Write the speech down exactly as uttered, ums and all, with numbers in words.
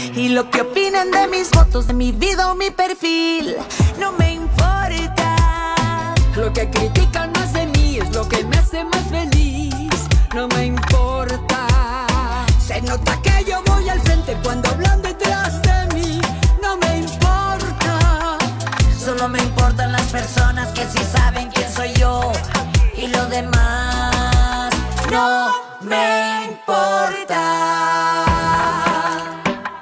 Y lo que opinen de mis fotos, de mi vida o mi perfil, no me importa. Lo que critican más de mí es lo que me hace más feliz. No me importa. Se nota que yo voy al frente cuando hablan detrás de mí. No me importa. Solo me importan las personas que sí saben quién soy yo. Y lo demás no me